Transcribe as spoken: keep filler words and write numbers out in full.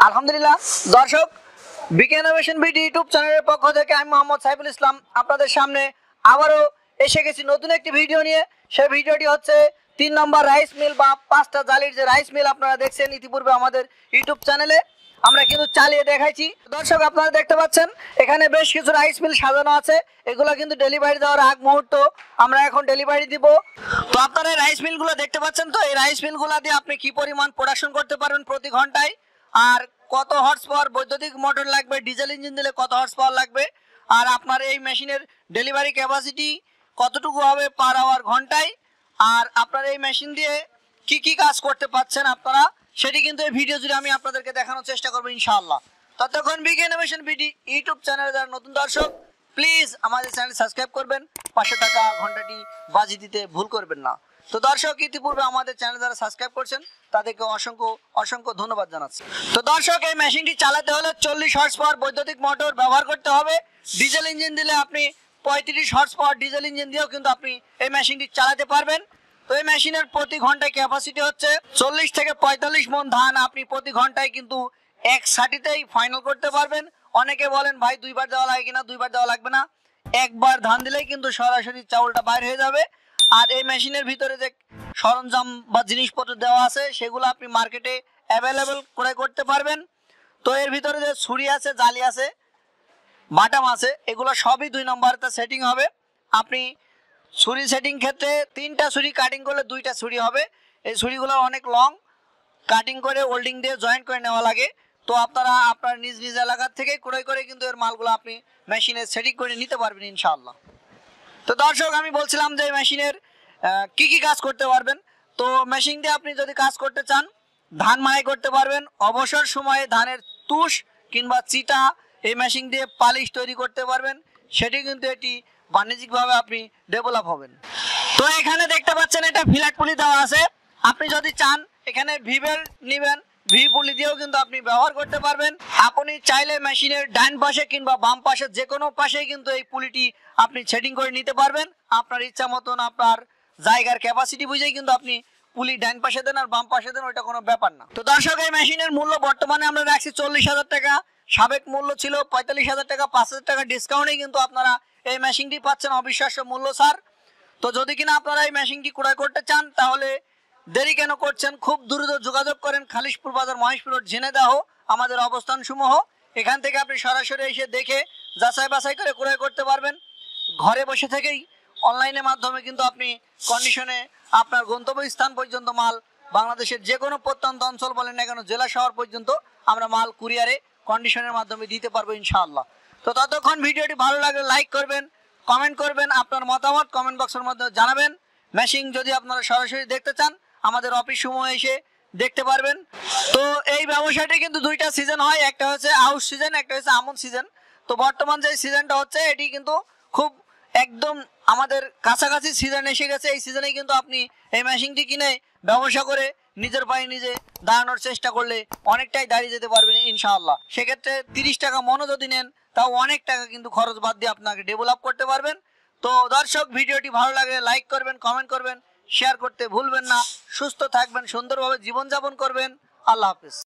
আলহামদুলিল্লাহ দর্শক বিকে innovation BD YouTube চ্যানেলের পক্ষ থেকে আমি মোহাম্মদ সাইফুল ইসলাম আপনাদের সামনে আবারও এসে গেছি নতুন একটি ভিডিও নিয়ে। সেই ভিডিওটি হচ্ছে তিন নম্বর রাইস মিল বা পাঁচটা জালির যে রাইস মিল আপনারা দেখছেন ইতিপূর্বে আমাদের ইউটিউব চ্যানেলে আমরা কিন্তু চালিয়ে দেখাইছি। দর্শক আপনারা দেখতে পাচ্ছেন এখানে বেশ কিছু রাইস মিল সাজানো আছে, এগুলো কিন্তু ডেলিভারি দেওয়ার আগ মুহূর্ত আমরা এখন ডেলিভারি দিব। তো আপনারা এই রাইস মিলগুলো দেখতে পাচ্ছেন, তো এই রাইস মিলগুলো দিয়ে আপনি কি পরিমাণ প্রোডাকশন করতে পারবেন প্রতি ঘন্টায়, আর কত হর্স পাওয়ার বৈদ্যুতিক মোটর লাগবে, ডিজেল ইঞ্জিন দিলে কত হর্স পাওয়ার লাগবে, আর আপনার এই মেশিনের ডেলিভারি ক্যাপাসিটি কতটুকু হবে পার আওয়ার ঘন্টায়, আর আপনার এই মেশিন দিয়ে কি কি কাজ করতে পারছেন আপনারা সেটি কিন্তু এই ভিডিও জুড়ে আমি আপনাদেরকে দেখানোর চেষ্টা করবো ইনশাআল্লাহ। ততক্ষণ বিকে ইনোভেশন বিডি ইউটিউব চ্যানেলে যারা নতুন দর্শক প্লিজ আমাদের চ্যানেল সাবস্ক্রাইব করবেন, পাশে থাকা ঘন্টাটি বাজি দিতে ভুল করবেন না। তো দর্শক ইতিপূর্বে আমাদের চ্যানেল যারা সাবস্ক্রাইব করছেন তাদেরকে অসংখ্য অসংখ্য ধন্যবাদ জানাচ্ছি। তো দর্শক এই মেশিনটি চালাতে হলে চল্লিশ হর্স পাওয়ার বৈদ্যুতিক মোটর ব্যবহার করতে হবে। ডিজেল ইঞ্জিন দিলে আপনি পঁয়ত্রিশ হর্স পাওয়ার ডিজেল ইঞ্জিন দিয়েও কিন্তু আপনি এই মেশিনটি চালাতে পারবেন। তো এই মেশিনের প্রতি ঘন্টায় ক্যাপাসিটি হচ্ছে চল্লিশ থেকে পঁয়তাল্লিশ মন ধান আপনি প্রতি ঘন্টায় কিন্তু এক সাটিতেই ফাইনাল করতে পারবেন। অনেকে বলেন ভাই দুইবার দেওয়া লাগে কিনা, দুইবার দেওয়া লাগবে না, একবার ধান দিলেই কিন্তু সরাসরি চাউলটা বাইর হয়ে যাবে। আর এই মেশিনের ভিতরে যে সরঞ্জাম বা জিনিসপত্র দেওয়া আছে সেগুলো আপনি মার্কেটে অ্যাভেলেবেল করে করতে পারবেন। তো এর ভিতরে যে ছুরি আছে, জালি আছে, বাটাম আছে, এগুলো সবই দুই নম্বরতে সেটিং হবে। আপনি ছুরি সেটিং ক্ষেত্রে তিনটা ছুরি কাটিং করলে দুইটা ছুরি হবে। এই ছুরিগুলো অনেক লং, কাটিং করে ওল্ডিং দিয়ে জয়েন্ট করে নেওয়া লাগে। তো আপনারা আপনার নিজ নিজ এলাকার থেকে ক্রয় করে কিন্তু এর মালগুলো আপনি মেশিনে সেটিং করে নিতে পারবেন ইনশাআল্লাহ। তো দর্শক আমি বলছিলাম যে মেশিনের কি কি কাজ করতে পারবেন। তো মেশিন দিয়ে আপনি যদি কাজ করতে চান ধান মাড়াই করতে পারবেন, অবসর সময়ে ধানের তুষ কিংবা চিটা এই মেশিন দিয়ে পালিশ তৈরি করতে পারবেন, সেটি কিন্তু এটি বাণিজ্যিকভাবে আপনি ডেভেলপ হবেন। তো এখানে দেখতে পাচ্ছেন এটা ফ্ল্যাট পুলি দেওয়া আছে, আপনি যদি চান এখানে ভি বেল্ট নেবেন, ভি পুলি দিয়েও কিন্তু আপনি ব্যবহার করতে পারবেন। আপনি চাইলে মেশিনের ডান পাশে কিংবা বাম পাশে যে কোনো পাশেই কিন্তু এই পুলিটি আপনি সেটিং করে নিতে পারবেন আপনার ইচ্ছা মতন, আপনার জায়গার ক্যাপাসিটি বুঝেই কিন্তু আপনি পুলি ডান পাশে দেন আর বাম পাশে দেন, ওইটা কোনো ব্যাপার না। তো দর্শক এই মেশিনের মূল্য বর্তমানে আমরা রাখছি চল্লিশ হাজার টাকা, সাবেক মূল্য ছিল পঁয়তাল্লিশ হাজার টাকা, পাঁচ হাজার টাকা ডিসকাউন্টে কিন্তু আপনারা এই মেশিনটি পাচ্ছেন অবিশ্বাস্য মূল্য স্যার। তো যদি কিনা আপনারা এই মেশিনটি ক্রয় করতে চান তাহলে দেরি কেন করছেন, খুব দ্রুত যোগাযোগ করেন খালিশপুর বাজার মহেশপুর রোড ঝিনেদাহ আমাদের অবস্থান সমূহ। এখান থেকে আপনি সরাসরি এসে দেখে যাচাই বাছাই করে ক্রয় করতে পারবেন। ঘরে বসে থেকেই অনলাইনের মাধ্যমে কিন্তু আপনি কন্ডিশনে আপনার গন্তব্যস্থান পর্যন্ত মাল বাংলাদেশের যে কোনো প্রত্যন্ত অঞ্চল বলেন না কেন, জেলা শহর পর্যন্ত আমরা মাল কুরিয়ারে কন্ডিশনের মাধ্যমে দিতে পারবো ইনশাআল্লাহ। তো ততক্ষণ ভিডিওটি ভালো লাগলে লাইক করবেন, কমেন্ট করবেন, আপনার মতামত কমেন্ট বক্সের মধ্যে জানাবেন। মেশিন যদি আপনারা সরাসরি দেখতে চান আমাদের অফিস সমূহে এসে দেখতে পারবেন। তো এই ব্যবসাটি কিন্তু দুইটা সিজন হয়, একটা হচ্ছে আউশ সিজন, একটা হচ্ছে আমন সিজন। তো বর্তমান যে সিজনটা হচ্ছে এটি কিন্তু খুব একদম আমাদের কাছাকাছি সিজন এসে গেছে। এই সিজনে কিন্তু আপনি এই মেশিনটি কিনে ব্যবসা করে নিজের পায়ে নিজে দাঁড়ানোর চেষ্টা করলে অনেকটাই দাঁড়িয়ে যেতে পারবেন ইনশাআল্লাহ। সেক্ষেত্রে তিরিশ টাকা মনও যদি নেন তাও অনেক টাকা কিন্তু খরচ বাদ দিয়ে আপনাকে ডেভেলপ করতে পারবেন। তো দর্শক ভিডিওটি ভালো লাগে লাইক করবেন, কমেন্ট করবেন, শেয়ার করতে ভুলবেন না। সুস্থ থাকবেন, সুন্দরভাবে জীবনযাপন করবেন। আল্লাহ হাফেজ।